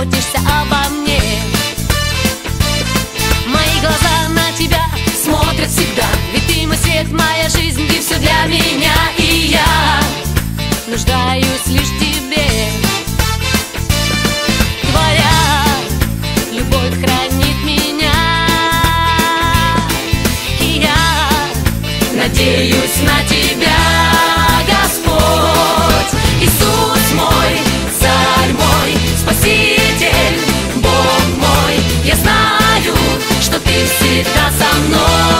заботишься обо мне. Мои глаза на тебя смотрят всегда, ведь ты мой свет, моя жизнь, ты все для меня. И я нуждаюсь лишь в тебе. Твоя любовь хранит меня, и я надеюсь на тебя, Господь. Иисус мой, Царь мой, Спаситель, Бог мой, я знаю, что ты всегда со мной.